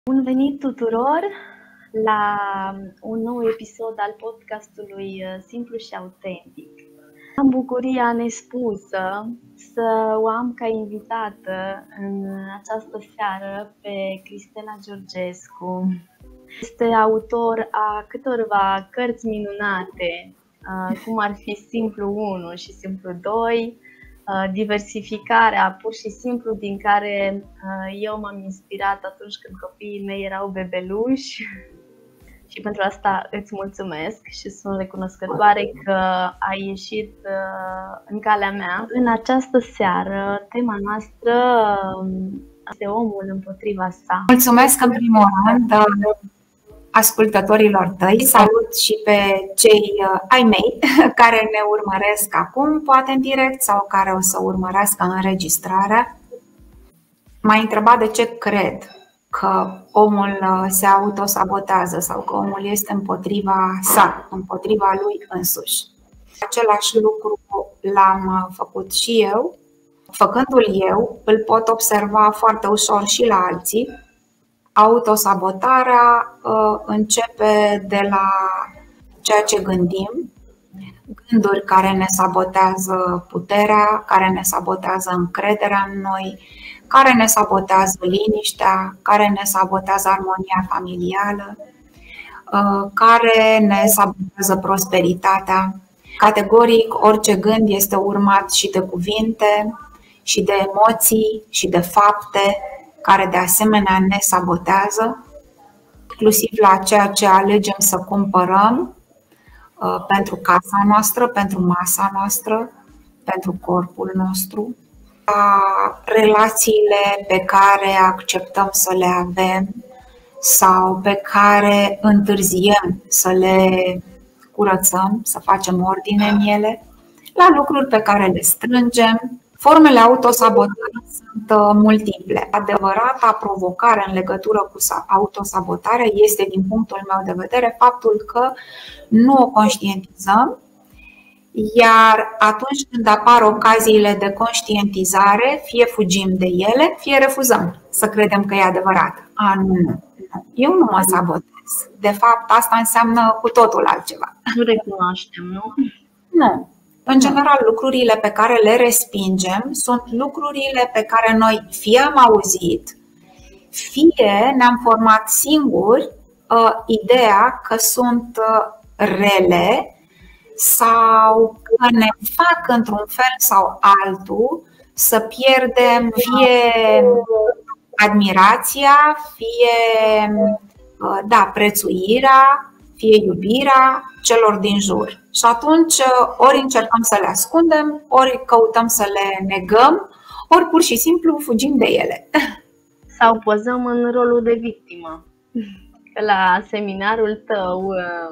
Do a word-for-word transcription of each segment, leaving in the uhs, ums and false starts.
Bun venit tuturor la un nou episod al podcastului Simplu și Autentic. Am bucuria nespusă să o am ca invitată în această seară pe Cristela Georgescu. Este autor a câtorva cărți minunate, cum ar fi Simplu unu și Simplu doi, diversificarea pur și simplu din care eu m-am inspirat atunci când copiii mei erau bebeluși. Și pentru asta îți mulțumesc și sunt recunoscătoare că ai ieșit în calea mea. În această seară, tema noastră este omul împotriva sa. Mulțumesc în primul rând ascultătorilor tăi, salut și pe cei ai mei care ne urmăresc acum, poate în direct, sau care o să urmărească înregistrarea. M-ai întrebat de ce cred că omul se autosabotează sau că omul este împotriva sa, împotriva lui însuși. Același lucru l-am făcut și eu. Făcându-l eu, îl pot observa foarte ușor și la alții. Autosabotarea uh, începe de la ceea ce gândim, gânduri care ne sabotează puterea, care ne sabotează încrederea în noi, care ne sabotează liniștea, care ne sabotează armonia familială, uh, care ne sabotează prosperitatea. Categoric, orice gând este urmat și de cuvinte, și de emoții, și de fapte, care de asemenea ne sabotează, inclusiv la ceea ce alegem să cumpărăm uh, pentru casa noastră, pentru masa noastră, pentru corpul nostru, la relațiile pe care acceptăm să le avem sau pe care întârziem să le curățăm, să facem ordine în ele, la lucruri pe care le strângem. Formele autosabotării sunt multiple. Adevărata provocare în legătură cu autosabotarea este, din punctul meu de vedere, faptul că nu o conștientizăm, iar atunci când apar ocaziile de conștientizare, fie fugim de ele, fie refuzăm să credem că e adevărat. A, nu, nu, eu nu mă sabotez. De fapt, asta înseamnă cu totul altceva. Nu recunoaștem, nu? Nu. În general, lucrurile pe care le respingem sunt lucrurile pe care noi fie am auzit, fie ne-am format singuri uh, ideea că sunt uh, rele sau că ne fac într-un fel sau altul să pierdem fie admirația, fie uh, da, prețuirea, fie iubirea celor din jur. Și atunci ori încercăm să le ascundem, ori căutăm să le negăm, ori pur și simplu fugim de ele. Sau pozăm în rolul de victimă. Că la seminarul tău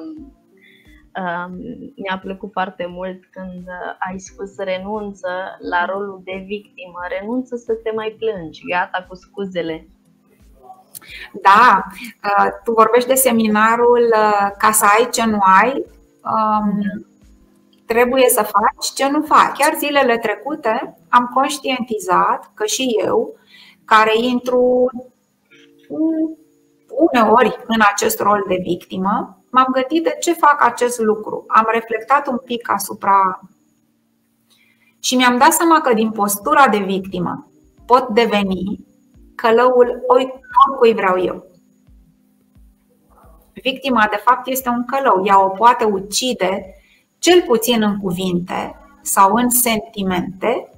mi-a plăcut foarte mult când ai spus renunță la rolul de victimă, renunță să te mai plângi, gata cu scuzele. Da, tu vorbești de seminarul ca să ai ce nu ai, trebuie să faci ce nu faci. Chiar zilele trecute am conștientizat că și eu, care intru uneori în acest rol de victimă, m-am gândit de ce fac acest lucru. Am reflectat un pic asupra și mi-am dat seama că din postura de victimă pot deveni călăul oricui vreau eu. Victima, de fapt, este un călău. Ea o poate ucide, cel puțin în cuvinte sau în sentimente,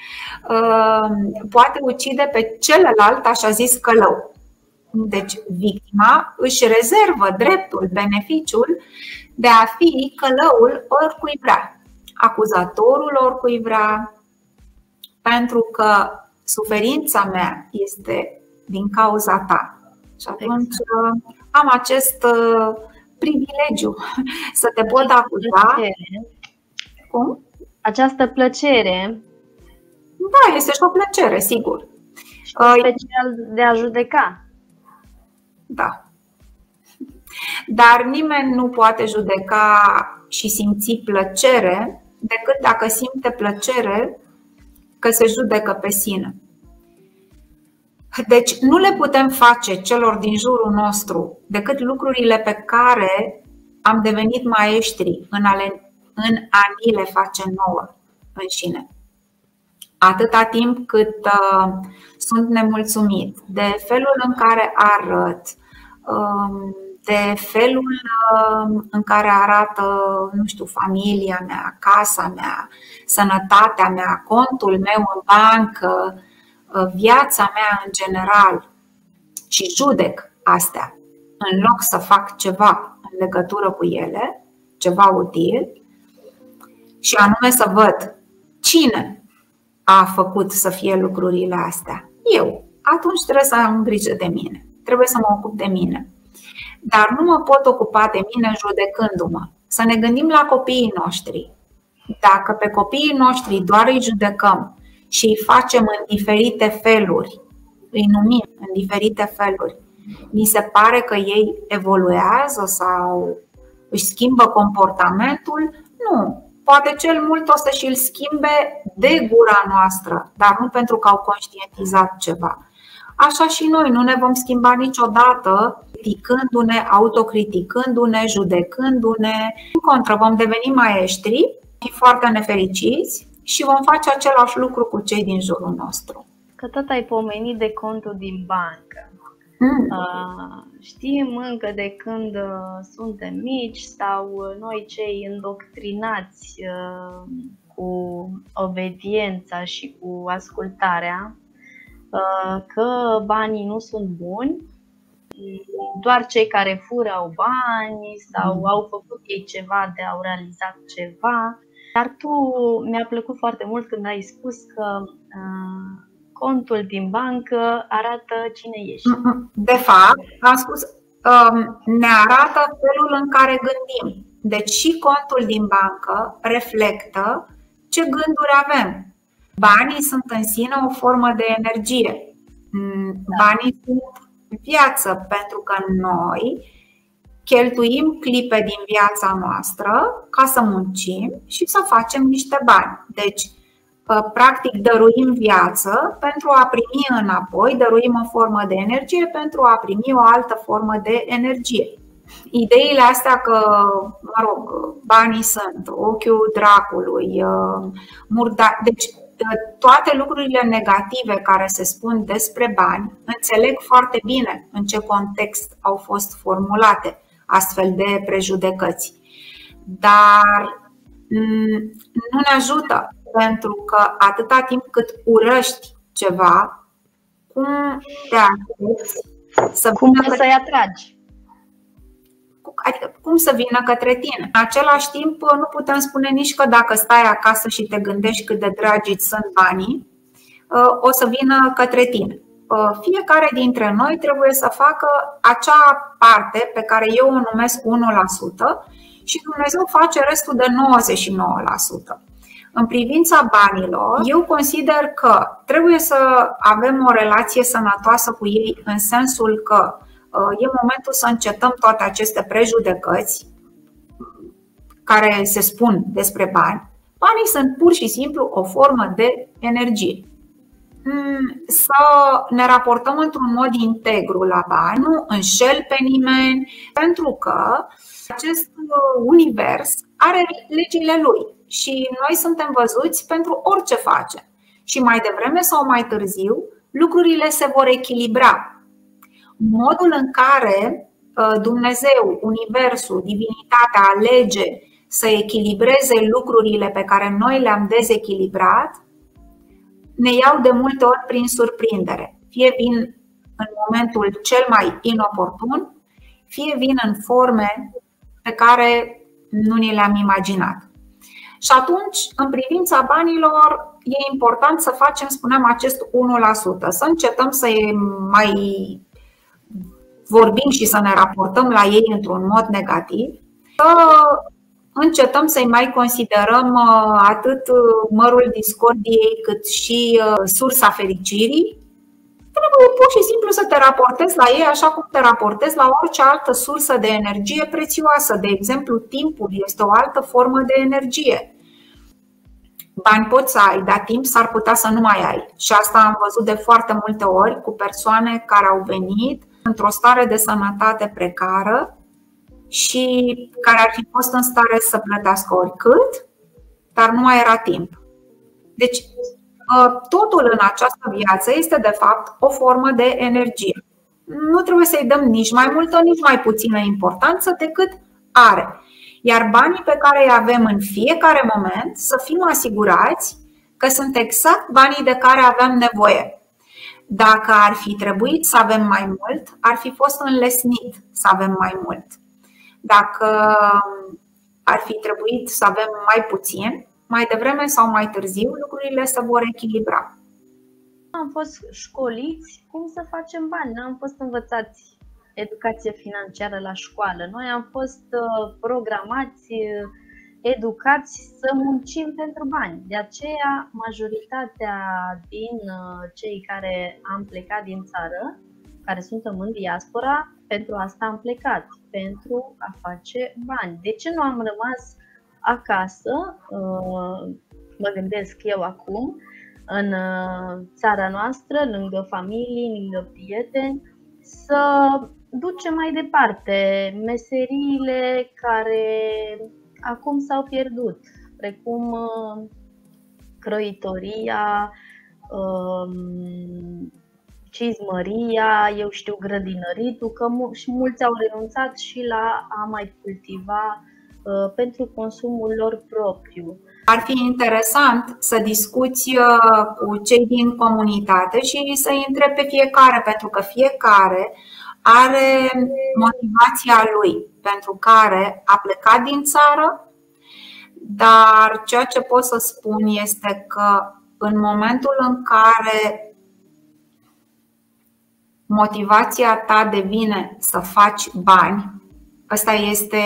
poate ucide pe celălalt, așa zis, călău. Deci, victima își rezervă dreptul, beneficiul de a fi călăul oricui vrea, acuzatorul oricui vrea, pentru că suferința mea este din cauza ta. Și atunci exact. Am acest privilegiu să te pot acuza. Cum? Această plăcere. Da, este și o plăcere, sigur. Și special de a judeca. Da. Dar nimeni nu poate judeca și simți plăcere decât dacă simte plăcere că se judecă pe sine. Deci nu le putem face celor din jurul nostru decât lucrurile pe care am devenit maestri în a, le, în a ni le face nouă înșine. Atâta timp cât uh, sunt nemulțumit de felul în care arăt, uh, de felul uh, în care arată, nu știu, familia mea, casa mea, sănătatea mea, contul meu în bancă, uh, viața mea în general, și judec astea în loc să fac ceva în legătură cu ele, ceva util, și anume să văd cine a făcut să fie lucrurile astea. Eu. Atunci trebuie să am grijă de mine. Trebuie să mă ocup de mine. Dar nu mă pot ocupa de mine judecându-mă. Să ne gândim la copiii noștri. Dacă pe copiii noștri doar îi judecăm și îi facem în diferite feluri, îi numim în diferite feluri, mi se pare că ei evoluează sau își schimbă comportamentul? Nu. Poate cel mult o să și-l schimbe de gura noastră, dar nu pentru că au conștientizat ceva. Așa și noi nu ne vom schimba niciodată criticându-ne, autocriticându-ne, judecându-ne. În contră, vom deveni maestri, foarte nefericiți și vom face același lucru cu cei din jurul nostru. Că tot ai pomenit de contul din bancă. Mm. Uh, știm încă de când uh, suntem mici sau uh, noi cei îndoctrinați uh, cu obediența și cu ascultarea uh, că banii nu sunt buni, doar cei care fură au bani sau mm. au făcut ei ceva de au realizat ceva. Dar tu, mi-a plăcut foarte mult când ai spus că uh, contul din bancă arată cine ești. De fapt, am spus, ne arată felul în care gândim. Deci și contul din bancă reflectă ce gânduri avem. Banii sunt în sine o formă de energie. Banii sunt viață, pentru că noi cheltuim clipe din viața noastră ca să muncim și să facem niște bani. Deci practic dăruim viață pentru a primi înapoi, dăruim o formă de energie pentru a primi o altă formă de energie. Ideile astea că, mă rog, banii sunt ochiul dracului, murda, deci toate lucrurile negative care se spun despre bani, înțeleg foarte bine în ce context au fost formulate astfel de prejudecăți. Dar nu ne ajută. Pentru că atâta timp cât urăști ceva, cum te aștepți să cum vină să-i atragi? Adică cum să vină către tine? În același timp, nu putem spune nici că dacă stai acasă și te gândești cât de dragi îți sunt banii, o să vină către tine. Fiecare dintre noi trebuie să facă acea parte pe care eu o numesc unu la sută și Dumnezeu face restul de nouăzeci și nouă la sută. În privința banilor, eu consider că trebuie să avem o relație sănătoasă cu ei, în sensul că e momentul să încetăm toate aceste prejudecăți care se spun despre bani. Banii sunt pur și simplu o formă de energie. Să ne raportăm într-un mod integru la bani, nu înșel pe nimeni, pentru că acest univers are legile lui. Și noi suntem văzuți pentru orice facem. Și mai devreme sau mai târziu, lucrurile se vor echilibra. Modul în care Dumnezeu, Universul, Divinitatea alege să echilibreze lucrurile pe care noi le-am dezechilibrat, ne iau de multe ori prin surprindere. Fie vin în momentul cel mai inoportun, fie vin în forme pe care nu ni le-am imaginat. Și atunci, în privința banilor, e important să facem, spuneam, acest unu la sută. Să încetăm să mai vorbim și să ne raportăm la ei într-un mod negativ. Să încetăm să-i mai considerăm atât mărul discordiei cât și sursa fericirii. Trebuie pur și simplu să te raportezi la ei așa cum te raportezi la orice altă sursă de energie prețioasă. De exemplu, timpul este o altă formă de energie. Bani poți să ai, dar timp s-ar putea să nu mai ai. Și asta am văzut de foarte multe ori cu persoane care au venit într-o stare de sănătate precară și care ar fi fost în stare să plătească oricât, dar nu mai era timp. Deci, totul în această viață este de fapt o formă de energie. Nu trebuie să-i dăm nici mai multă, nici mai puțină importanță decât are. Iar banii pe care îi avem în fiecare moment, să fim asigurați că sunt exact banii de care avem nevoie. Dacă ar fi trebuit să avem mai mult, ar fi fost înlesnit să avem mai mult. Dacă ar fi trebuit să avem mai puțin, mai devreme sau mai târziu lucrurile se vor echilibra. Am fost școliți cum să facem bani, nu am fost învățați educație financiară la școală. Noi am fost programați, educați să muncim pentru bani. De aceea, majoritatea din cei care am plecat din țară, care suntem în diaspora, pentru asta am plecat, pentru a face bani. De ce nu am rămas acasă, mă gândesc eu acum, în țara noastră, lângă familii, lângă prieteni, să ducem mai departe meseriile care acum s-au pierdut, precum croitoria, cizmăria, eu știu, grădinăritul, că și mulți au renunțat și la a mai cultiva pentru consumul lor propriu. Ar fi interesant să discuți cu cei din comunitate și să-i întrebi pe fiecare, pentru că fiecare are motivația lui pentru care a plecat din țară, dar ceea ce pot să spun este că în momentul în care motivația ta devine să faci bani, ăsta este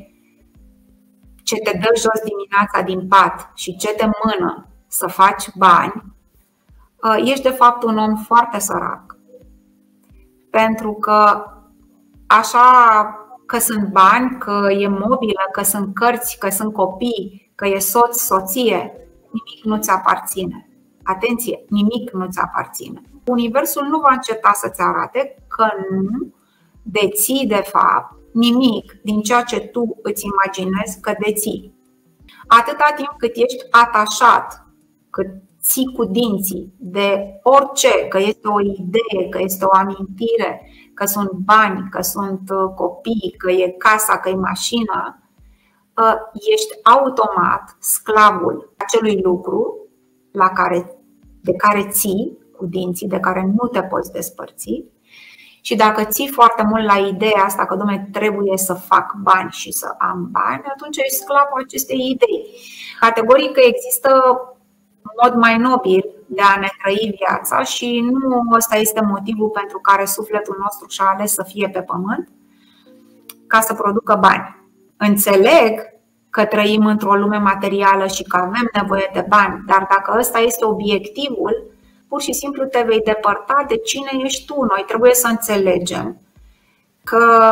ce te dă jos dimineața din pat și ce te mână să faci bani, ești de fapt un om foarte sărac. Pentru că așa că sunt bani, că e mobilă, că sunt cărți, că sunt copii, că e soț, soție, nimic nu-ți aparține. Atenție, nimic nu-ți aparține. Universul nu va înceta să-ți arate că nu deții de fapt nimic din ceea ce tu îți imaginezi că deții. Atâta timp cât ești atașat, cât ții cu dinții de orice, că este o idee, că este o amintire, că sunt bani, că sunt copii, că e casa, că e mașina, ești automat sclavul acelui lucru la care, de care ții cu dinții, de care nu te poți despărți. Și dacă ții foarte mult la ideea asta că, dom'le, trebuie să fac bani și să am bani, atunci ești sclavul acestei idei. Categoric că există un mod mai nobil de a ne trăi viața și nu ăsta este motivul pentru care sufletul nostru și-a ales să fie pe pământ, ca să producă bani. Înțeleg că trăim într-o lume materială și că avem nevoie de bani, dar dacă ăsta este obiectivul, pur și simplu te vei depărta de cine ești tu. Noi trebuie să înțelegem că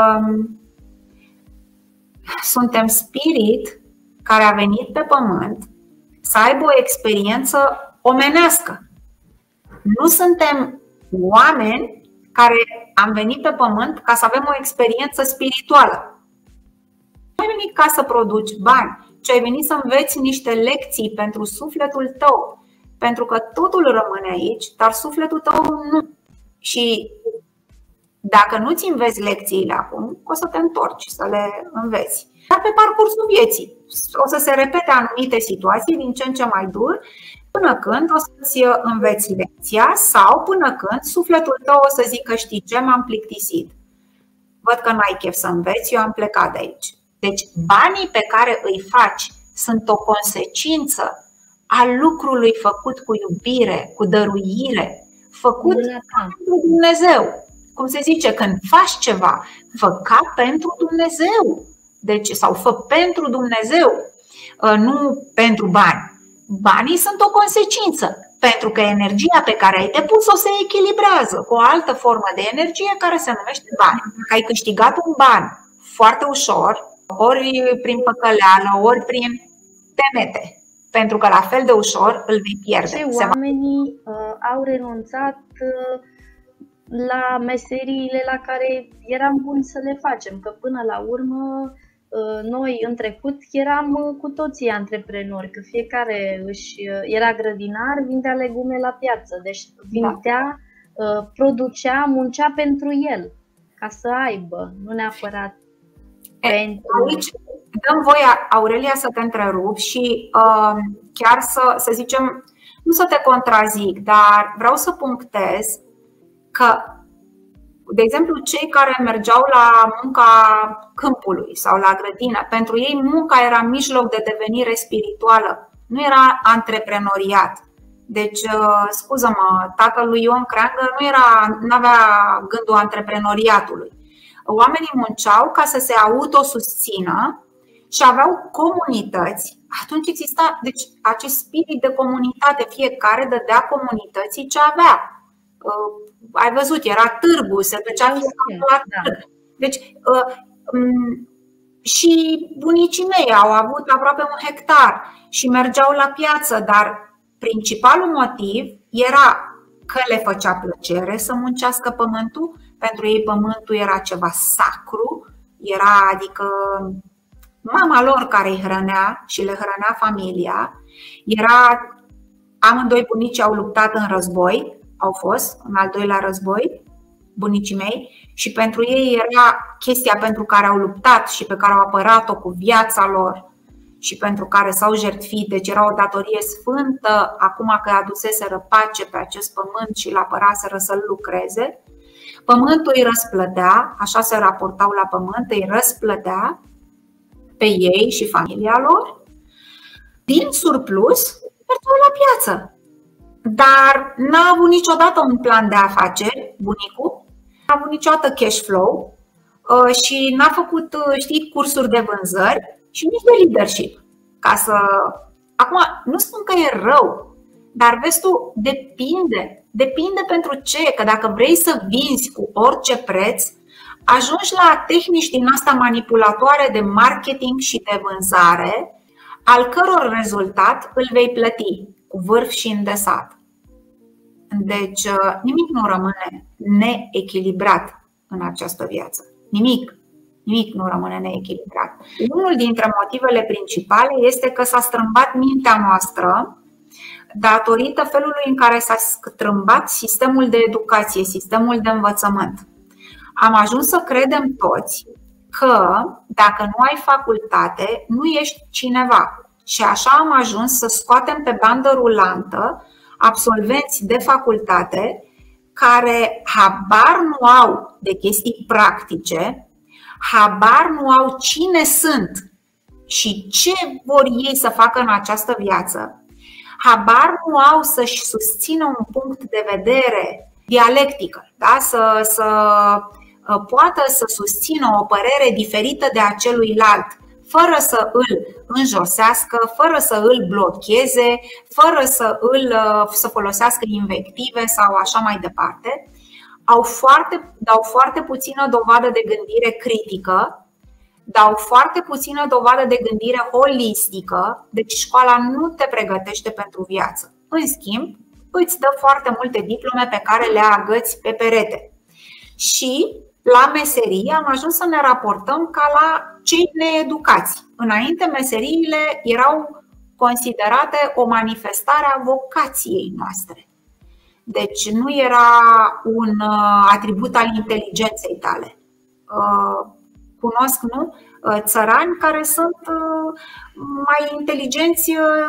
suntem spirit care a venit pe pământ să aibă o experiență omenească. Nu suntem oameni care am venit pe pământ ca să avem o experiență spirituală. Nu ai venit ca să produci bani, ci ai venit să înveți niște lecții pentru sufletul tău. Pentru că totul rămâne aici, dar sufletul tău nu. Și dacă nu-ți înveți lecțiile acum, o să te întorci să le înveți. Dar pe parcursul vieții o să se repete anumite situații din ce în ce mai dur, până când o să-ți înveți lecția sau până când sufletul tău o să zică, știi ce, m-am plictisit. Văd că n-ai chef să înveți, eu am plecat de aici. Deci banii pe care îi faci sunt o consecință a lucrului făcut cu iubire, cu dăruire, făcut pentru Dumnezeu. Cum se zice, când faci ceva, fă ca pentru Dumnezeu. Deci, sau fă pentru Dumnezeu, nu pentru bani. Banii sunt o consecință, pentru că energia pe care ai depus-o se echilibrează cu o altă formă de energie care se numește bani. Dacă ai câștigat un ban foarte ușor, ori prin păcăleală, ori prin temete, pentru că la fel de ușor îl vei pierde. Ce oamenii uh, au renunțat uh, la meseriile la care eram buni să le facem, că până la urmă noi în trecut eram cu toții antreprenori, că fiecare își era grădinar, vindea legume la piață, deci vindea, da. producea, muncea pentru el, ca să aibă, nu neapărat e, pentru... Aici dăm voie, Aurelia, să te întrerup și uh, chiar să, să zicem, nu să te contrazic, dar vreau să punctez că, de exemplu, cei care mergeau la munca câmpului sau la grădină, pentru ei munca era mijloc de devenire spirituală, nu era antreprenoriat. Deci, scuză-mă, tatăl lui Ion Creangă nu era, n-avea gândul antreprenoriatului. Oamenii munceau ca să se autosusțină și aveau comunități. Atunci exista, deci, acest spirit de comunitate, fiecare dădea comunității ce avea. Ai văzut, era târgu, se ducea la târg. Deci, și bunicii mei au avut aproape un hectar și mergeau la piață, dar principalul motiv era că le făcea plăcere să muncească pământul. Pentru ei pământul era ceva sacru, era, adică mama lor care îi hrănea și le hrănea familia. Era, amândoi bunici au luptat în război, au fost în al doilea război, bunicii mei, și pentru ei era chestia pentru care au luptat și pe care au apărat-o cu viața lor și pentru care s-au jertfit. Deci era o datorie sfântă, acum că aduseseră pace pe acest pământ și îl apăraseră să-l lucreze. Pământul îi răsplătea, așa se raportau la pământ, îi răsplătea pe ei și familia lor. Din surplus, mergeau la piață. Dar n-a avut niciodată un plan de afaceri, bunicul, n-a avut niciodată cash flow și n-a făcut, știi, cursuri de vânzări și nici de leadership. Ca să... Acum, nu spun că e rău, dar vezi tu, depinde. Depinde pentru ce, că dacă vrei să vinzi cu orice preț, ajungi la tehnici din asta manipulatoare de marketing și de vânzare, al căror rezultat îl vei plăti cu vârf și îndesat. Deci nimic nu rămâne neechilibrat în această viață. Nimic. Nimic nu rămâne neechilibrat. Unul dintre motivele principale este că s-a strâmbat mintea noastră datorită felului în care s-a strâmbat sistemul de educație, sistemul de învățământ. Am ajuns să credem toți că dacă nu ai facultate, nu ești cineva. Și așa am ajuns să scoatem pe bandă rulantă absolvenți de facultate care habar nu au de chestii practice, habar nu au cine sunt și ce vor ei să facă în această viață, habar nu au să-și susțină un punct de vedere dialectică, da? să, să poată să susțină o părere diferită de a celuilalt, fără să îl înjosească, fără să îl blocheze, fără să, îl, să folosească invective sau așa mai departe. Au foarte, dau foarte puțină dovadă de gândire critică, dau foarte puțină dovadă de gândire holistică, deci școala nu te pregătește pentru viață. În schimb, îți dă foarte multe diplome pe care le agăți pe perete. Și la meserie am ajuns să ne raportăm ca la cei needucați. Înainte, meseriile erau considerate o manifestare a vocației noastre. Deci nu era un atribut al inteligenței tale. Cunosc, nu? Țărani care sunt mai inteligenți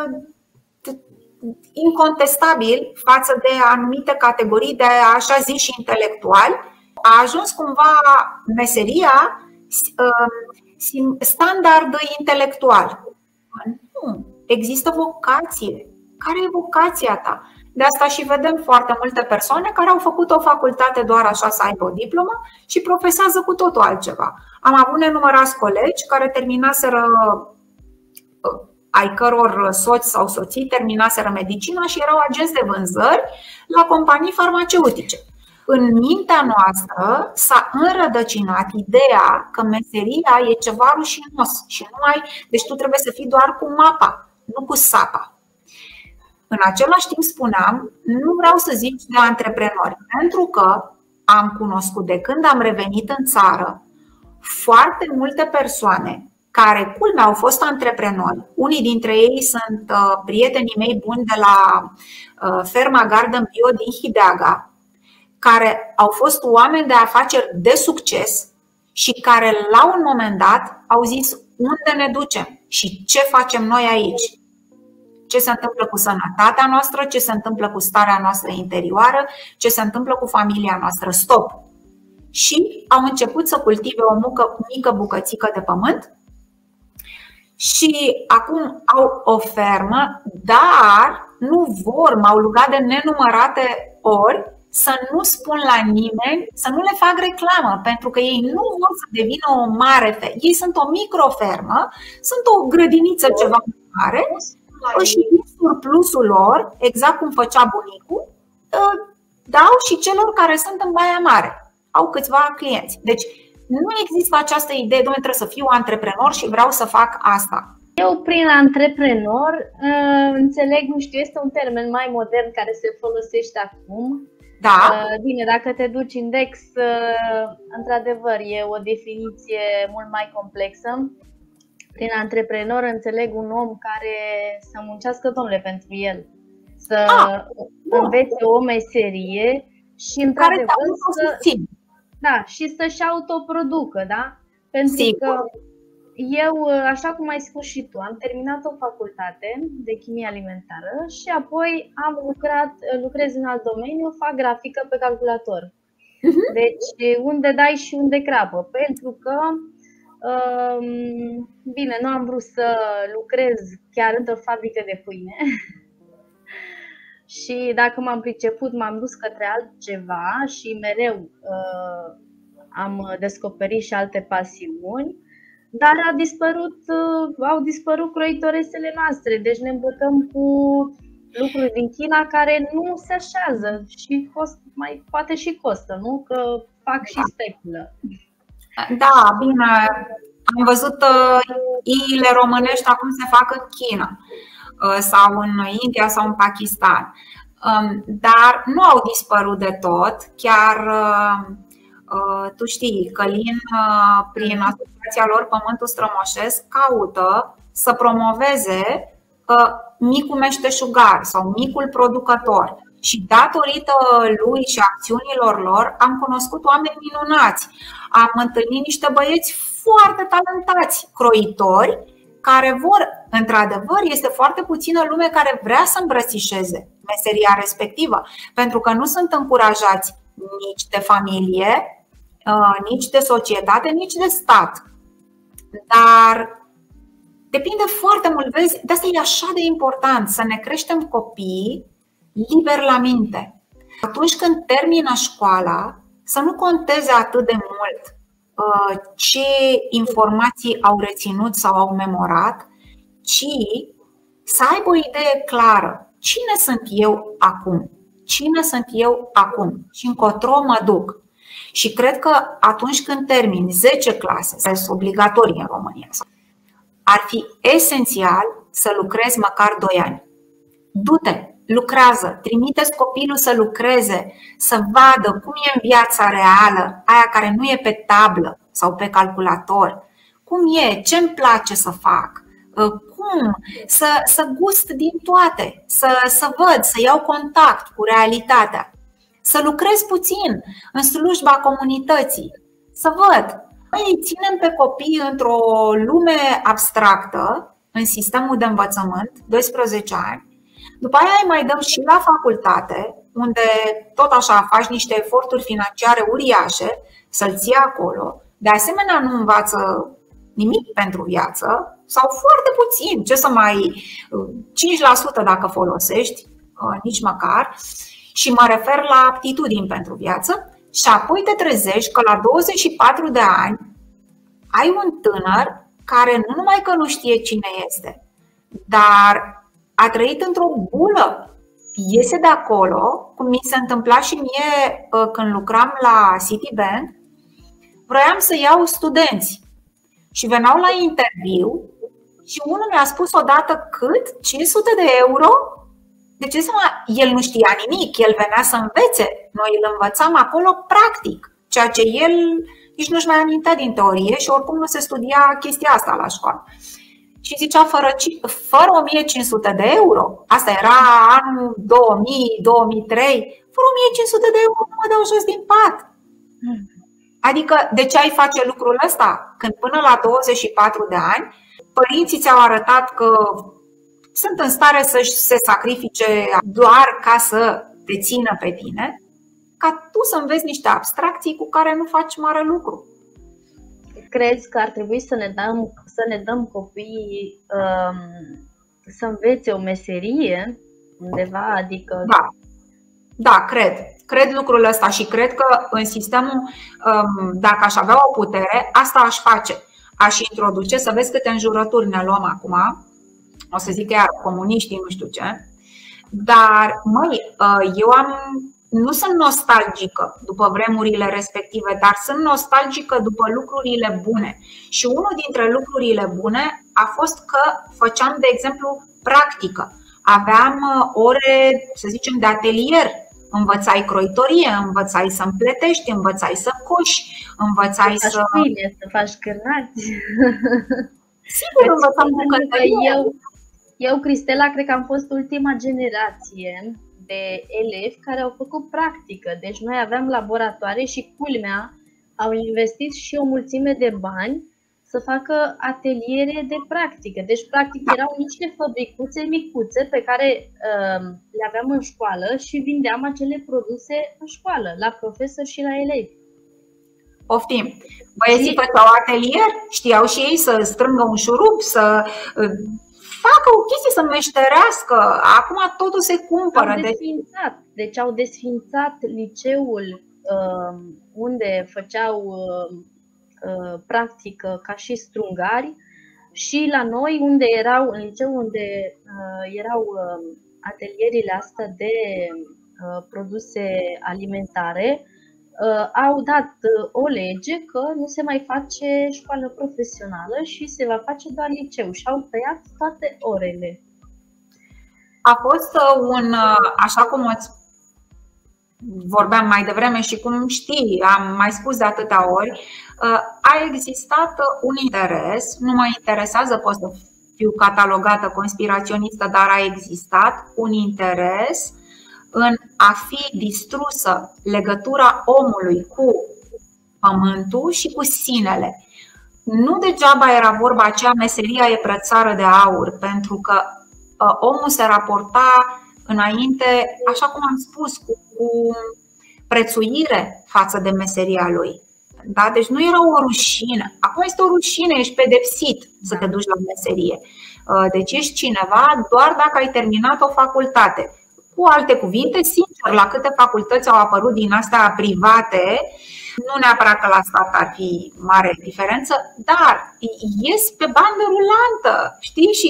incontestabil față de anumite categorii de așa ziși intelectuali. A ajuns cumva meseria standard intelectual. Nu, există vocație. Care e vocația ta? De asta și vedem foarte multe persoane care au făcut o facultate doar așa să aibă o diplomă și profesează cu totul altceva. Am avut nenumărați colegi care terminaseră, ai căror soți sau soții terminaseră medicina și erau agenți de vânzări la companii farmaceutice. În mintea noastră s-a înrădăcinat ideea că meseria e ceva rușinos și numai, deci tu trebuie să fii doar cu mapa, nu cu sapa. În același timp spuneam, nu vreau să zic de antreprenori, pentru că am cunoscut de când am revenit în țară foarte multe persoane care, culmea, au fost antreprenori. Unii dintre ei sunt uh, prietenii mei buni de la uh, ferma Garden Bio din Hideaga, care au fost oameni de afaceri de succes și care la un moment dat au zis unde ne ducem și ce facem noi aici. Ce se întâmplă cu sănătatea noastră, ce se întâmplă cu starea noastră interioară, ce se întâmplă cu familia noastră. Stop! Și au început să cultive o mică, mică bucățică de pământ și acum au o fermă, dar nu vor, m-au rugat de nenumărate ori să nu spun la nimeni, să nu le fac reclamă, pentru că ei nu vor să devină o mare fermă. Ei sunt o microfermă, sunt o grădiniță ceva mare și din surplusul lor, exact cum făcea bunicul, dau și celor care sunt în Baia Mare. Au câțiva clienți. Deci nu există această idee, dom'le, trebuie să fiu antreprenor și vreau să fac asta. Eu prin antreprenor înțeleg, nu știu, este un termen mai modern care se folosește acum. Da. Bine, dacă te duci index, într-adevăr e o definiție mult mai complexă. Prin antreprenor înțeleg un om care să muncească, dom'le, pentru el, să ah, învețe o meserie și într-adevăr să, da, și să-și autoproducă, da? Pentru Sigur. că eu, așa cum ai spus și tu, am terminat o facultate de chimie alimentară și apoi am lucrat, lucrez în alt domeniu, fac grafică pe calculator. Uh-huh. Deci unde dai și unde crapă, pentru că bine, nu am vrut să lucrez chiar într-o fabrică de pâine. Și dacă m-am priceput, m-am dus către altceva și mereu uh, am descoperit și alte pasiuni. Dar a dispărut, uh, au dispărut croitoresele noastre. Deci ne îmbătăm cu lucruri din China care nu se așează și cost, mai, poate și costă, nu? Că fac și speculă. Da, bine, am văzut uh, iile românești acum se fac în China uh, sau în India sau în Pakistan, um, dar nu au dispărut de tot. Chiar uh, uh, tu știi, Călin, uh, prin asociația lor Pământul Strămoșesc, caută să promoveze uh, micul meșteșugar sau micul producător. Și datorită lui și acțiunilor lor am cunoscut oameni minunați. Am întâlnit niște băieți foarte talentați, croitori, care vor, într-adevăr, este foarte puțină lume care vrea să îmbrățișeze meseria respectivă, pentru că nu sunt încurajați nici de familie, nici de societate, nici de stat. Dar depinde foarte mult, vezi, de asta e așa de important să ne creștem copiii liber la minte. Atunci când termină școala, să nu conteze atât de mult ce informații au reținut sau au memorat, ci să aibă o idee clară. Cine sunt eu acum? Cine sunt eu acum? Și încotro mă duc. Și cred că atunci când termin zece clase, care sunt obligatorii în România, ar fi esențial să lucrezi măcar doi ani. Du-te! Lucrează, trimite-ți copilul să lucreze, să vadă cum e în viața reală, aia care nu e pe tablă sau pe calculator. Cum e, ce-mi place să fac, cum, să, să gust din toate, să, să văd, să iau contact cu realitatea, să lucrez puțin în slujba comunității, să văd. Noi îi ținem pe copii într-o lume abstractă, în sistemul de învățământ, doisprezece ani. După aia îi mai dăm și la facultate, unde tot așa faci niște eforturi financiare uriașe să-l ții acolo. De asemenea nu învață nimic pentru viață sau foarte puțin, ce să mai cinci la sută dacă folosești, nici măcar. Și mă refer la aptitudini pentru viață. Și apoi te trezești că la douăzeci și patru de ani ai un tânăr care nu numai că nu știe cine este, dar a trăit într-o bulă, iese de acolo, cum mi se întâmpla și mie când lucram la Citibank. Vroiam să iau studenți și veneau la interviu și unul mi-a spus odată cât? cinci sute de euro? De ce seama, el nu știa nimic, el venea să învețe, noi îl învățam acolo practic, ceea ce el nici nu-și mai amintea din teorie și oricum nu se studia chestia asta la școală. Și zicea, fără, fără o mie cinci sute de euro, asta era anul două mii, două mii trei, fără o mie cinci sute de euro nu mă dau jos din pat. Adică de ce ai face lucrul ăsta? Când până la douăzeci și patru de ani, părinții ți-au arătat că sunt în stare să se sacrifice doar ca să te țină pe tine, ca tu să înveți niște abstracții cu care nu faci mare lucru. Crezi că ar trebui să ne dăm, să ne dăm copiii um, să învețe o meserie undeva? Adică... Da, da, cred. Cred lucrul ăsta și cred că în sistemul, um, dacă aș avea o putere, asta aș face. Aș introduce, să vezi câte înjurături ne luăm acum, o să zic iar comuniștii, nu știu ce, dar măi, eu am... Nu sunt nostalgică după vremurile respective, dar sunt nostalgică după lucrurile bune. Și unul dintre lucrurile bune a fost că făceam, de exemplu, practică. Aveam ore, să zicem, de atelier. Învățai croitorie, învățai să împletești, învățai să coși, învățai să... să... Pâine, să faci cârnați. Sigur, învățam bucătărie. Eu, eu, Cristela, cred că am fost ultima generație de elevi care au făcut practică. Deci noi aveam laboratoare și, culmea, au investit și o mulțime de bani să facă ateliere de practică. Deci, practic, erau niște fabricuțe micuțe pe care uh, le aveam în școală și vindeam acele produse în școală, la profesori și la elevi. Poftim. Băieții făceau atelier, știau și ei să strângă un șurub, să... facă o chestie, să meșterească. Acum totul se cumpără. Au desfințat. Deci au desfințat liceul uh, unde făceau uh, uh, practică ca și strungari și la noi unde erau, în liceu unde uh, erau uh, atelierile astea de uh, produse alimentare, uh, au dat uh, o lege că nu se mai face școală profesională și se va face doar liceu și au tăiat toate orele. A fost un, așa cum îți vorbeam mai devreme și cum știi, am mai spus de atâtea ori, a existat un interes, nu mă interesează, pot să fiu catalogată conspiraționistă, dar a existat un interes în a fi distrusă legătura omului cu pământul și cu sinele. Nu degeaba era vorba aceea, meseria e brățară de aur, pentru că omul se raporta înainte, așa cum am spus, cu, cu prețuire față de meseria lui. Da? Deci nu era o rușine. Acum este o rușine, ești pedepsit să te duci la meserie. Deci ești cineva doar dacă ai terminat o facultate. Cu alte cuvinte, sincer, la câte facultăți au apărut din astea private, nu neapărat că la stat ar fi mare diferență, dar ies pe bandă rulantă, știi? Și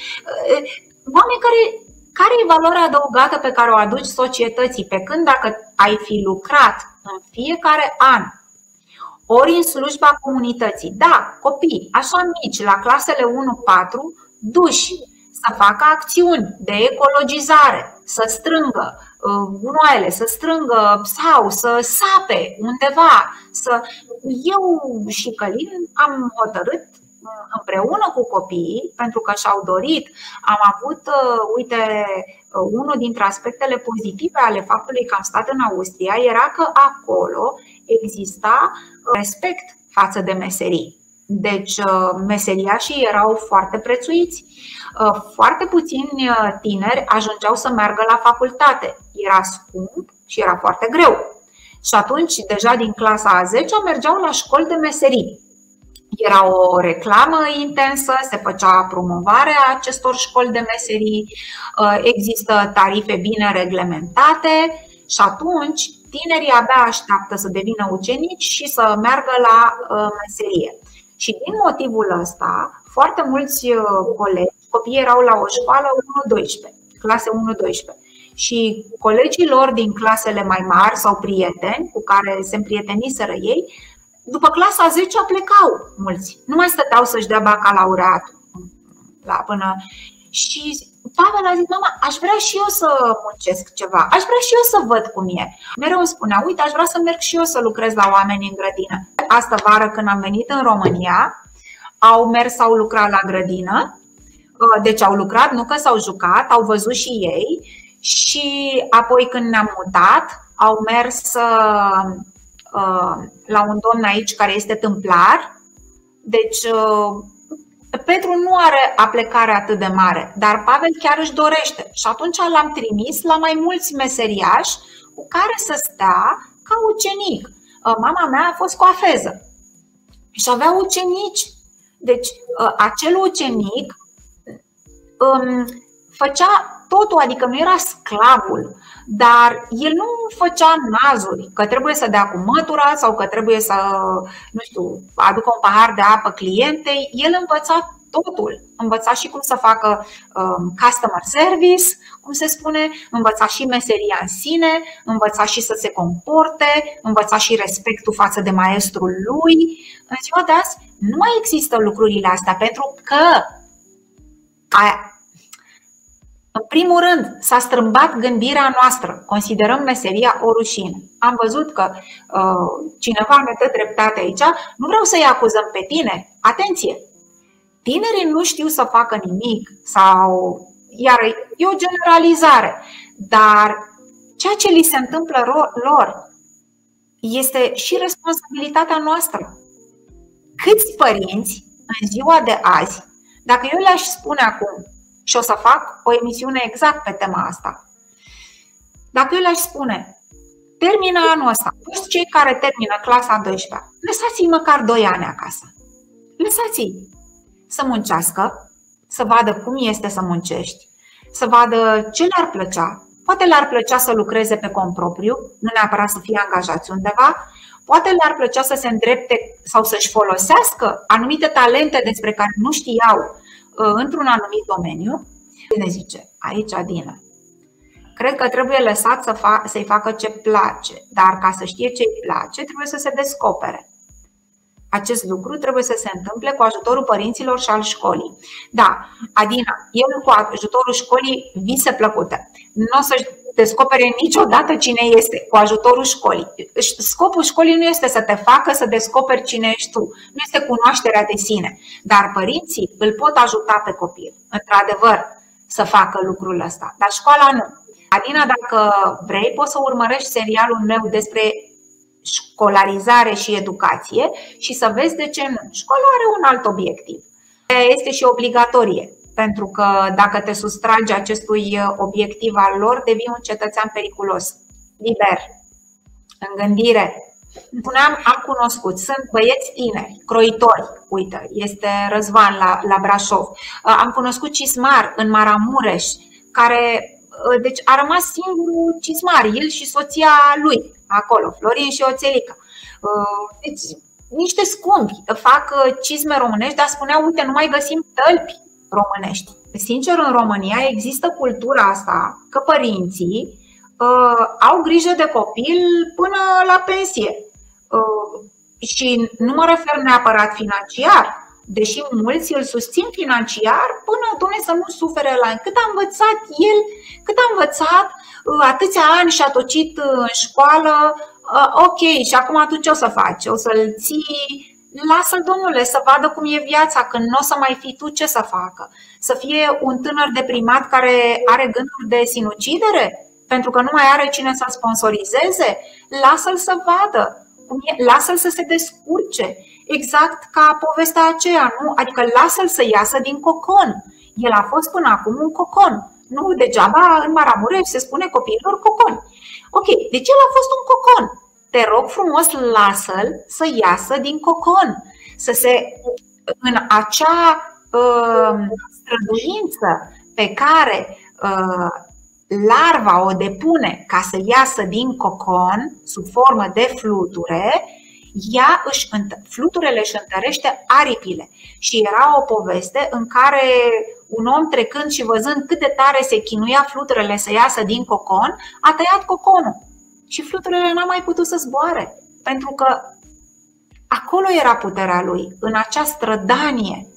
oameni care, care e valoarea adăugată pe care o aduci societății? Pe când dacă ai fi lucrat în fiecare an, ori în slujba comunității, da, copii, așa mici, la clasele unu patru, duși să facă acțiuni de ecologizare, să strângă gunoaiele, să strângă sau să sape undeva. Să... Eu și Călin am hotărât împreună cu copiii, pentru că și-au dorit, am avut, uite, unul dintre aspectele pozitive ale faptului că am stat în Austria era că acolo exista respect față de meserii. Deci meseriașii erau foarte prețuiți. Foarte puțini tineri ajungeau să meargă la facultate. Era scump și era foarte greu. Și atunci, deja din clasa a zecea, mergeau la școli de meserii. Era o reclamă intensă, se făcea promovarea acestor școli de meserii, există tarife bine reglementate și atunci tinerii abia așteaptă să devină ucenici și să meargă la meserie. Și din motivul ăsta, foarte mulți colegi, copiii erau la o școală unu doisprezece, clase unu doisprezece. Și colegii lor din clasele mai mari sau prieteni cu care se împrieteniseră ei, după clasa a zecea plecau mulți. Nu mai stăteau să-și dea bacalaureatul la până. Și Pavel a zis, mama, aș vrea și eu să muncesc ceva, aș vrea și eu să văd cum e. Mereu îmi spunea, uite, aș vrea să merg și eu să lucrez la oameni în grădină. Astă vară, când am venit în România, au mers, au lucrat la grădină. Deci au lucrat, nu că s-au jucat, au văzut și ei. Și apoi când ne-am mutat, au mers uh, la un domn aici care este tâmplar. Deci uh, Petru nu are aplecare atât de mare, dar Pavel chiar își dorește. Și atunci l-am trimis la mai mulți meseriași cu care să stea ca ucenic. uh, Mama mea a fost coafeză și avea ucenici. Deci uh, acel ucenic um, făcea totul, adică nu era sclavul, dar el nu făcea nazuri că trebuie să dea cu mătura sau că trebuie să, nu știu, aducă un pahar de apă clientei. El învăța totul. Învăța și cum să facă um, customer service, cum se spune, învăța și meseria în sine, învăța și să se comporte, învăța și respectul față de maestrul lui. În ziua de azi nu mai există lucrurile astea, pentru că a, în primul rând, s-a strâmbat gândirea noastră. Considerăm meseria o rușine. Am văzut că uh, cineva ne dă dreptate aici. Nu vreau să-i acuzăm pe tine. Atenție! Tinerii nu știu să facă nimic sau, iar e o generalizare. Dar ceea ce li se întâmplă lor este și responsabilitatea noastră. Câți părinți în ziua de azi, dacă eu le-aș spune acum, și o să fac o emisiune exact pe tema asta. Dacă eu le-aș spune, termină anul ăsta, toți cei care termină clasa a douăsprezecea, lăsați-i măcar doi ani acasă. Lăsați-i să muncească, să vadă cum este să muncești, să vadă ce le-ar plăcea. Poate le-ar plăcea să lucreze pe cont propriu, nu neapărat să fie angajați undeva. Poate le-ar plăcea să se îndrepte sau să-și folosească anumite talente despre care nu știau într-un anumit domeniu. Ne zice aici Adina, cred că trebuie lăsat să fac, să-i facă ce place, dar ca să știe ce îi place trebuie să se descopere. Acest lucru trebuie să se întâmple cu ajutorul părinților și al școlii. Da, Adina, el cu ajutorul școlii vise plăcute. Nu o să-și descopere niciodată cine este cu ajutorul școlii. Scopul școlii nu este să te facă să descoperi cine ești tu. Nu este cunoașterea de sine. Dar părinții îl pot ajuta pe copil, într-adevăr, să facă lucrul ăsta. Dar școala nu. Adina, dacă vrei, poți să urmărești serialul meu despre școlarizare și educație și să vezi de ce nu. Școala are un alt obiectiv. Este și obligatorie. Pentru că dacă te sustragi acestui obiectiv al lor, devii un cetățean periculos, liber, în gândire. Spuneam, am cunoscut, sunt băieți tineri, croitori, uite, este Răzvan la, la Brașov. Am cunoscut cismar în Maramureș, care, deci a rămas singurul cismar, el și soția lui, acolo, Florin și Oțelica. Deci, niște scumpi, fac cizme românești, dar spuneau, uite, nu mai găsim tălpi românești. Sincer, în România există cultura asta că părinții uh, au grijă de copil până la pensie. Uh, și nu mă refer neapărat financiar, deși mulți îl susțin financiar, până, Doamne, să nu sufere la cât a învățat el, cât a învățat, uh, atâția ani și-a tocit în școală, uh, ok, și acum tu ce o să faci? O să-l ții? Lasă-l, domnule, să vadă cum e viața, când nu o să mai fii tu, ce să facă? Să fie un tânăr deprimat care are gânduri de sinucidere pentru că nu mai are cine să-l sponsorizeze? Lasă-l să vadă, lasă-l să se descurce, exact ca povestea aceea, nu? Adică lasă-l să iasă din cocon. El a fost până acum un cocon. Nu degeaba în Maramureș se spune copiilor cocon. Ok, deci el a fost un cocon. Te rog frumos, lasă-l să iasă din cocon, să se, în acea uh, străduință pe care uh, larva o depune ca să iasă din cocon sub formă de fluture, ea își, fluturele își întărește aripile. Și era o poveste în care un om, trecând și văzând cât de tare se chinuia fluturele să iasă din cocon, a tăiat coconul. Și fluturele n-au mai putut să zboare, pentru că acolo era puterea lui, în acea strădanie.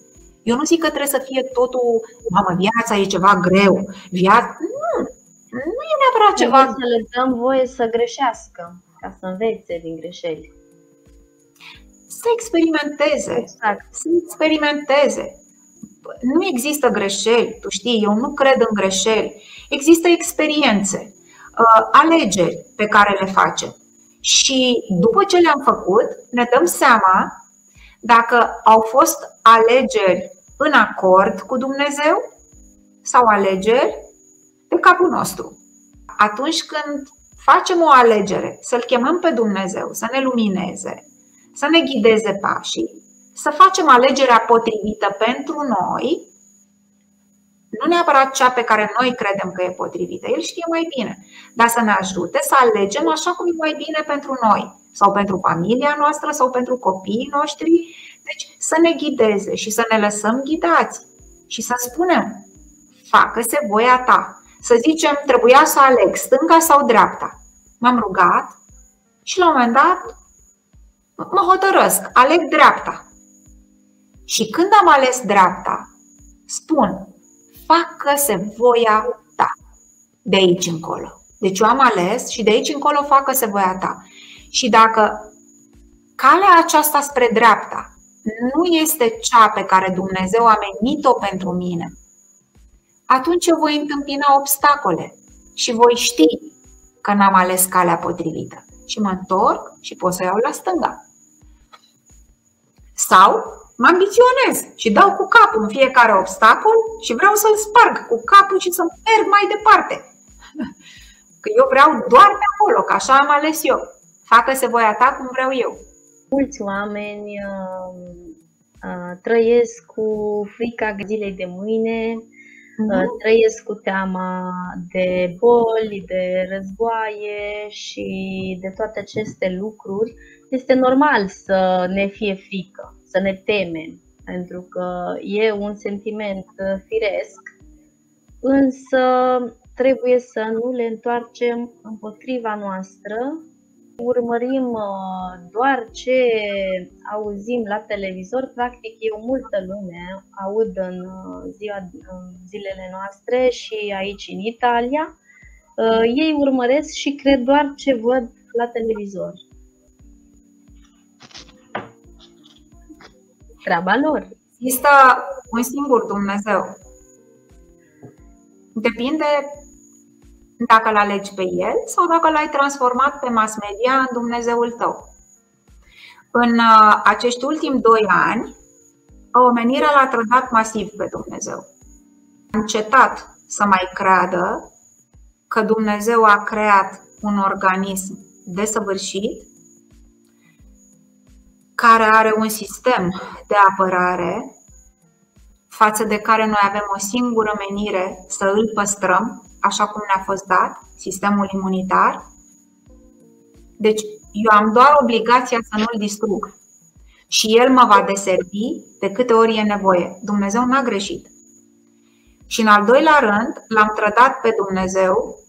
Eu nu zic că trebuie să fie totul, mamă, viața e ceva greu. Viața... Nu, nu e neapărat ceva. Să le dăm voie să greșească, ca să învețe din greșeli. Să experimenteze. Exact. Să experimenteze. Nu există greșeli, tu știi, eu nu cred în greșeli. Există experiențe, alegeri pe care le facem. Și după ce le-am făcut, ne dăm seama dacă au fost alegeri în acord cu Dumnezeu sau alegeri pe capul nostru. Atunci când facem o alegere, să-L chemăm pe Dumnezeu să ne lumineze, să ne ghideze pașii, să facem alegerea potrivită pentru noi, nu neapărat cea pe care noi credem că e potrivită, El știe mai bine, dar să ne ajute să alegem așa cum e mai bine pentru noi, sau pentru familia noastră, sau pentru copiii noștri. Deci să ne ghideze și să ne lăsăm ghidați și să spunem, facă-se voia ta. Să zicem, trebuia să aleg stânga sau dreapta. M-am rugat și la un moment dat mă hotărăsc, aleg dreapta. Și când am ales dreapta, spun, facă-se voia ta de aici încolo. Deci eu am ales și de aici încolo facă-se voia ta. Și dacă calea aceasta spre dreapta nu este cea pe care Dumnezeu a menit-o pentru mine, atunci eu voi întâmpina obstacole și voi ști că n-am ales calea potrivită. Și mă întorc și pot să iau la stânga. Sau mă ambiționez și dau cu capul în fiecare obstacol și vreau să-l sparg cu capul și să merg mai departe. Că eu vreau doar pe acolo, că așa am ales eu. Facă-se voia ta cum vreau eu. Mulți oameni uh, uh, trăiesc cu frica zilei de mâine, uh, trăiesc cu teama de boli, de războaie și de toate aceste lucruri. Este normal să ne fie frică, să ne temem, pentru că e un sentiment firesc, însă trebuie să nu le întoarcem împotriva noastră. Urmărim doar ce auzim la televizor. Practic eu multă lume aud în, ziua, în zilele noastre și aici în Italia. Ei urmăresc și cred doar ce văd la televizor. Treaba lor. Există un singur Dumnezeu. Depinde dacă l-alegi pe El sau dacă l-ai transformat pe mass media în Dumnezeul tău. În acești ultimi doi ani, omenirea l-a trădat masiv pe Dumnezeu. A încetat să mai creadă că Dumnezeu a creat un organism desăvârșit, care are un sistem de apărare față de care noi avem o singură menire, să îl păstrăm așa cum ne-a fost dat, sistemul imunitar. Deci eu am doar obligația să nu-l distrug și el mă va deservi de câte ori e nevoie. Dumnezeu n-a greșit. Și în al doilea rând, l-am trădat pe Dumnezeu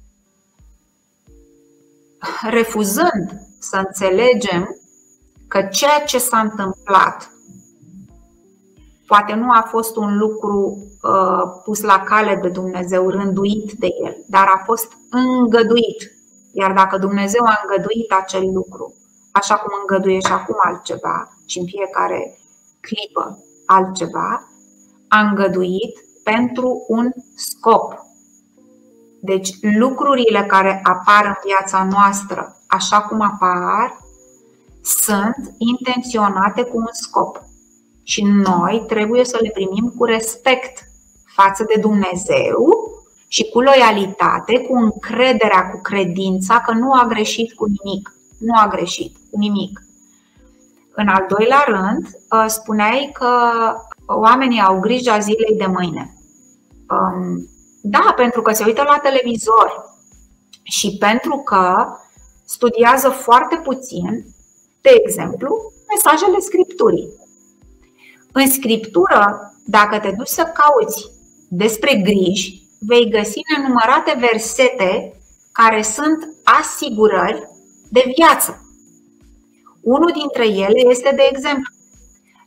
refuzând să înțelegem că ceea ce s-a întâmplat poate nu a fost un lucru uh, pus la cale de Dumnezeu, rânduit de El, dar a fost îngăduit. Iar dacă Dumnezeu a îngăduit acel lucru, așa cum îngăduie și acum altceva și în fiecare clipă altceva, a îngăduit pentru un scop. Deci lucrurile care apar în viața noastră, așa cum apar, sunt intenționate cu un scop. Și noi trebuie să le primim cu respect față de Dumnezeu și cu loialitate, cu încrederea, cu credința că nu a greșit cu nimic. Nu a greșit cu nimic. În al doilea rând, spuneai că oamenii au grija zilei de mâine. Da, pentru că se uită la televizor și pentru că studiază foarte puțin, de exemplu, mesajele Scripturii. În Scriptură, dacă te duci să cauți despre griji, vei găsi nenumărate versete care sunt asigurări de viață. Unul dintre ele este, de exemplu,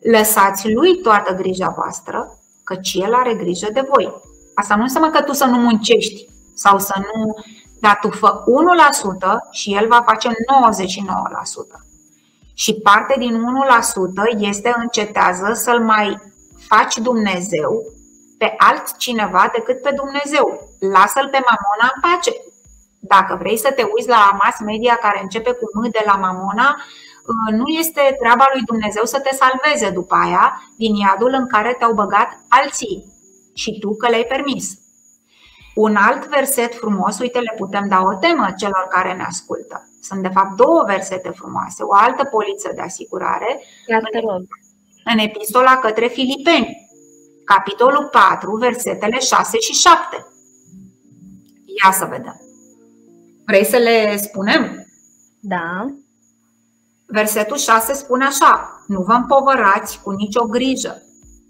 Lăsați lui toată grija voastră, căci el are grijă de voi. Asta nu înseamnă că tu să nu muncești sau să nu, dar tu fă unu la sută și el va face nouăzeci și nouă la sută. Și parte din unu la sută este încetează să-l mai faci Dumnezeu pe altcineva decât pe Dumnezeu. Lasă-l pe Mamona în pace. Dacă vrei să te uiți la mass media care începe cu M de la Mamona, nu este treaba lui Dumnezeu să te salveze după aia din iadul în care te-au băgat alții și tu că le-ai permis. Un alt verset frumos, uite, le putem da o temă celor care ne ascultă. Sunt de fapt două versete frumoase, o altă poliță de asigurare în, în epistola către Filipeni, capitolul patru, versetele șase și șapte. Ia să vedem. Vrei să le spunem? Da. Versetul șase spune așa: nu vă împovărați cu nicio grijă.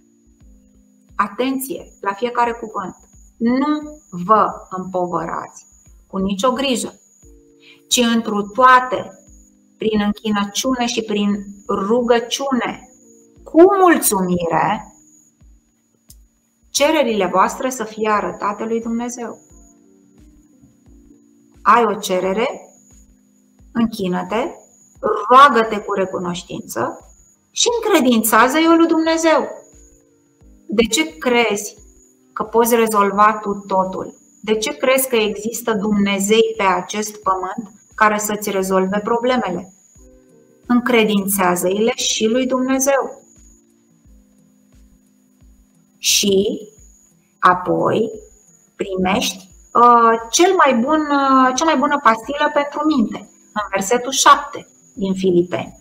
Atenție la fiecare cuvânt. Nu vă împovărați cu nicio grijă, ci întru toate, prin închinăciune și prin rugăciune, cu mulțumire, cererile voastre să fie arătate lui Dumnezeu. Ai o cerere, închină-te, roagă-te cu recunoștință și încredințează-i-o lui Dumnezeu. De ce crezi că poți rezolva tu totul? De ce crezi că există Dumnezei pe acest pământ care să-ți rezolve problemele? Încredințează-i-le și lui Dumnezeu. Și apoi primești uh, cel mai bun, uh, cea mai bună pastilă pentru minte, în versetul șapte din Filipeni,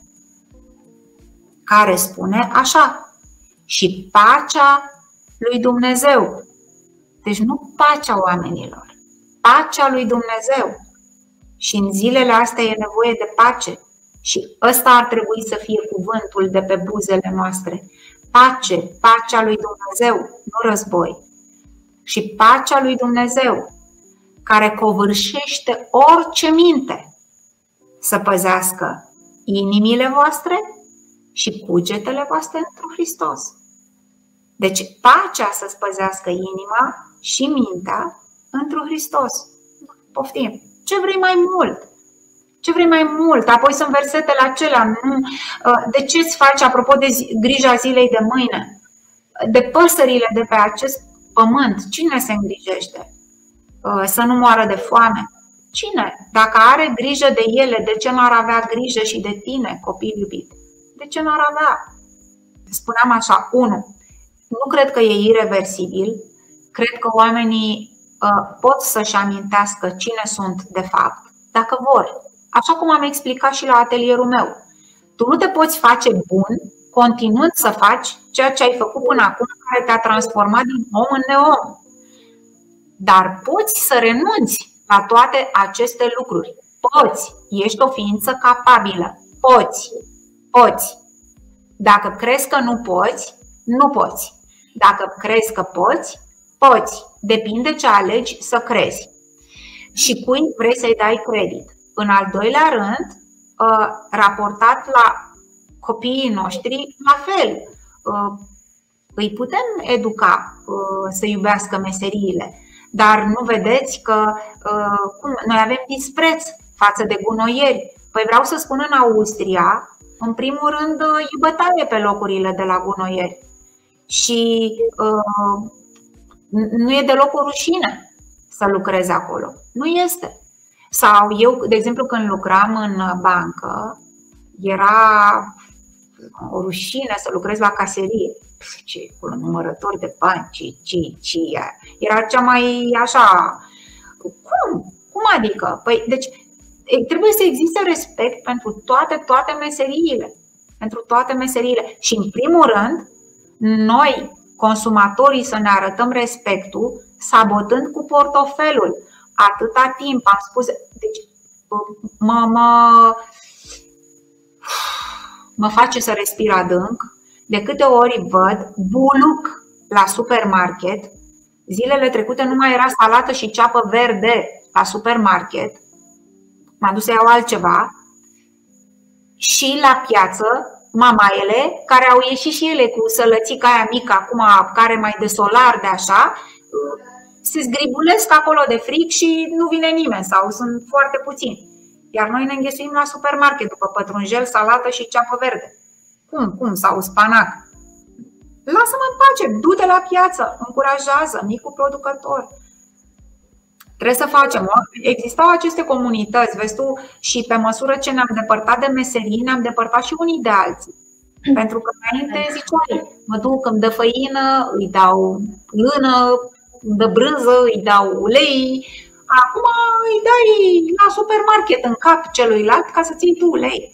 care spune așa: și pacea lui Dumnezeu. Deci nu pacea oamenilor, pacea lui Dumnezeu. Și în zilele astea e nevoie de pace. Și ăsta ar trebui să fie cuvântul de pe buzele noastre. Pace, pacea lui Dumnezeu, nu război. Și pacea lui Dumnezeu, care covârșește orice minte, să păzească inimile voastre și cugetele voastre întru Hristos. Deci pacea să-ți păzească inima și mintea întru Hristos. Poftim. Ce vrei mai mult? Ce vrei mai mult? Apoi sunt versetele acelea. Nu? De ce îți faci, apropo de zi, grija zilei de mâine? De păsările de pe acest pământ, cine se îngrijește? Să nu moară de foame? Cine? Dacă are grijă de ele, de ce n-ar avea grijă și de tine, copil iubit? De ce n-ar avea? Spuneam așa, unu, nu cred că e ireversibil. Cred că oamenii uh, pot să-și amintească cine sunt de fapt, dacă vor. Așa cum am explicat și la atelierul meu. Tu nu te poți face bun continuând să faci ceea ce ai făcut până acum, care te-a transformat din om în neom. Dar poți să renunți la toate aceste lucruri. Poți. Ești o ființă capabilă. Poți. Poți. Dacă crezi că nu poți, nu poți. Dacă crezi că poți, poți. Depinde ce alegi să crezi și cui vrei să-i dai credit. În al doilea rând, raportat la copiii noștri, la fel. Îi putem educa să iubească meseriile, dar nu vedeți că cum, noi avem dispreț față de gunoieri. Păi vreau să spun, în Austria, în primul rând, e bătaie pe locurile de la gunoieri. Și uh, nu e deloc o rușine să lucrezi acolo. Nu este. Sau eu, de exemplu, când lucram în bancă, era o rușine să lucrez la caserie. Ce acolo, numărător de bani, ce, ce, ce. Era cea mai așa. Cum? Cum adică? Păi, deci trebuie să existe respect pentru toate, toate meseriile. Pentru toate meseriile. Și în primul rând, noi, consumatorii, să ne arătăm respectul sabotând cu portofelul. Atâta timp am spus, deci mă, mă, mă face să respir adânc. De câte ori văd buluc la supermarket, zilele trecute nu mai era salată și ceapă verde la supermarket, m-am dus să iau altceva, și la piață mamaele, care au ieșit și ele cu sălățica aia mică, acum care mai de solar de așa, se zgribulesc acolo de fric și nu vine nimeni sau sunt foarte puțini. Iar noi ne înghesuim la supermarket după pătrunjel, salată și ceapă verde. Cum? Cum? Sau spanac. Lasă-mă în pace, du-te la piață, încurajează micul producător. Trebuie să facem. Existau aceste comunități, vezi tu, și pe măsură ce ne-am depărtat de meserii, ne-am depărtat și unii de alții. Pentru că înainte ziceai, mă duc, îmi dă făină, îi dau lână, îmi dă brânză, îi dau ulei. Acum îi dai la supermarket în cap celuilalt ca să ții tu ulei.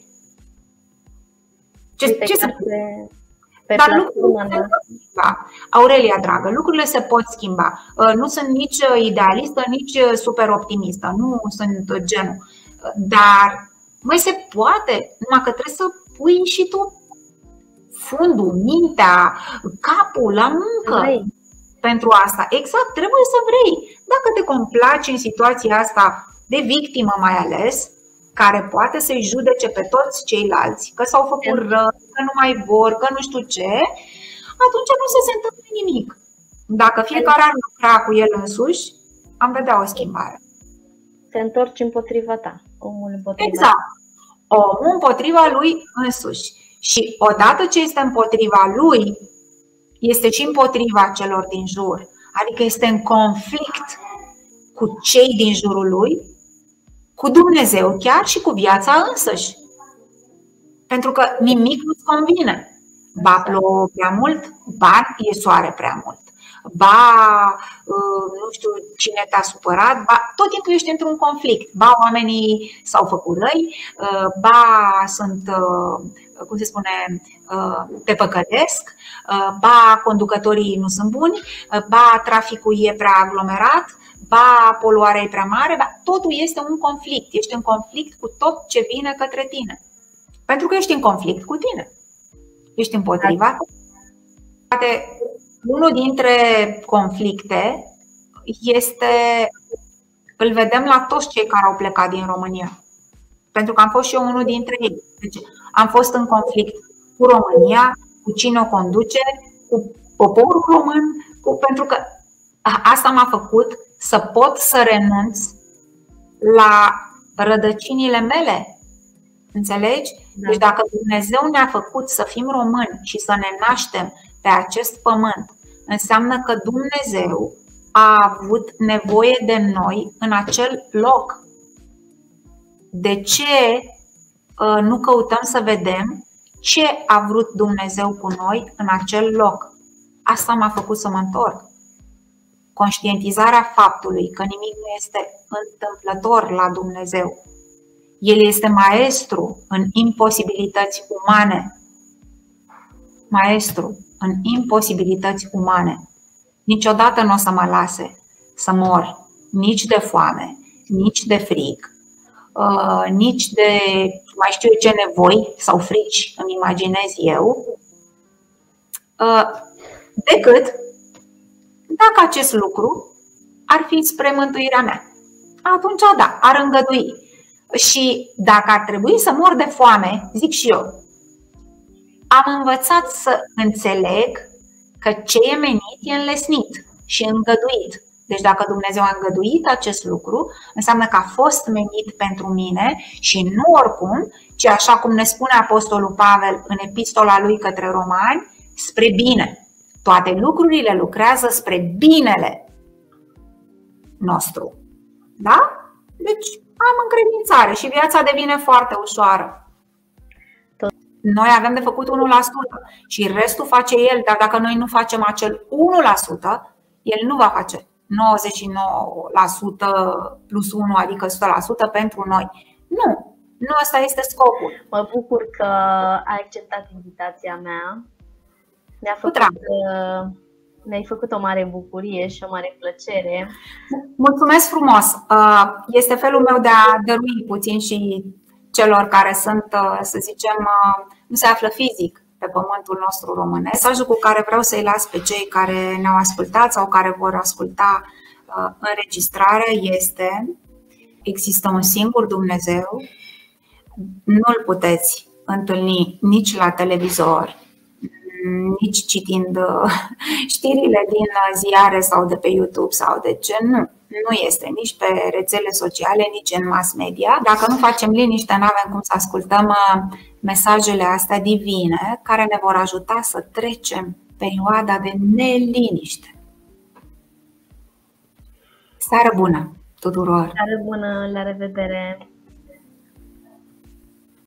Ce, ce să... Pe Dar lucrurile se pot schimba. Aurelia, dragă, lucrurile se pot schimba. Nu sunt nici idealistă, nici super optimistă. Nu sunt genul. Dar, măi, se poate. Numai că trebuie să pui și tu fundul, mintea, capul la muncă. Vrei. Pentru asta. Exact, trebuie să vrei. Dacă te complaci în situația asta de victimă mai ales, care poate să-i judece pe toți ceilalți că s-au făcut rău, că nu mai vor, că nu știu ce, atunci nu se, se întâmplă nimic. Dacă fiecare ar lucra cu el însuși, am vedea o schimbare. Se întorci împotriva ta, omul împotriva. Exact. Omul împotriva lui însuși. Și odată ce este împotriva lui, este și împotriva celor din jur. Adică este în conflict cu cei din jurul lui, cu Dumnezeu chiar și cu viața însăși. Pentru că nimic nu-ți convine. Ba plouă prea mult, ba e soare prea mult. Ba nu știu cine te-a supărat, ba tot timpul ești într-un conflict. Ba oamenii s-au făcut răi, ba sunt, cum se spune, te păcălesc, ba conducătorii nu sunt buni, ba traficul e prea aglomerat, ba poluarea e prea mare, ba totul este un conflict. Ești în conflict cu tot ce vine către tine. Pentru că ești în conflict cu tine. Ești împotriva. Poate unul dintre conflicte este, îl vedem la toți cei care au plecat din România. Pentru că am fost și eu unul dintre ei. Deci, am fost în conflict cu România, cu cine o conduce, cu poporul român, cu, pentru că asta m-a făcut să pot să renunț la rădăcinile mele. Înțelegi? Da. Deci dacă Dumnezeu ne-a făcut să fim români și să ne naștem pe acest pământ, înseamnă că Dumnezeu a avut nevoie de noi în acel loc. De ce nu căutăm să vedem ce a vrut Dumnezeu cu noi în acel loc? Asta m-a făcut să mă întorc. Conștientizarea faptului că nimic nu este întâmplător la Dumnezeu. El este maestru în imposibilități umane. Maestru în imposibilități umane. Niciodată nu o să mă lase să mor nici de foame, nici de frig, nici de mai știu eu ce nevoi sau frici îmi imaginez eu, decât dacă acest lucru ar fi spre mântuirea mea. Atunci da, ar îngădui. Și dacă ar trebui să mor de foame, zic și eu, am învățat să înțeleg că ce e menit e înlesnit și îngăduit. Deci dacă Dumnezeu a îngăduit acest lucru, înseamnă că a fost menit pentru mine și nu oricum, ci așa cum ne spune Apostolul Pavel în epistola lui către Romani, spre bine. Toate lucrurile lucrează spre binele nostru. Da? Deci am încredințare și viața devine foarte ușoară. Noi avem de făcut unu la sută și restul face El, dar dacă noi nu facem acel unu la sută, El nu va face nouăzeci și nouă la sută plus unu, adică o sută la sută pentru noi. Nu, nu ăsta este scopul. Mă bucur că ai acceptat invitația mea. Ne-a făcut, ne-ai făcut o mare bucurie și o mare plăcere. Mulțumesc frumos! Este felul meu de a dărui puțin și celor care sunt, să zicem, nu se află fizic pe pământul nostru românesc. Mesajul cu care vreau să-i las pe cei care ne-au ascultat sau care vor asculta înregistrarea este: există un singur Dumnezeu, nu-L puteți întâlni nici la televizor, nici citind știrile din ziare sau de pe YouTube sau de ce. Nu, nu este nici pe rețele sociale, nici în mass media. Dacă nu facem liniște, nu avem cum să ascultăm mesajele astea divine care ne vor ajuta să trecem perioada de neliniște. Seară bună tuturor! Seară bună, la revedere!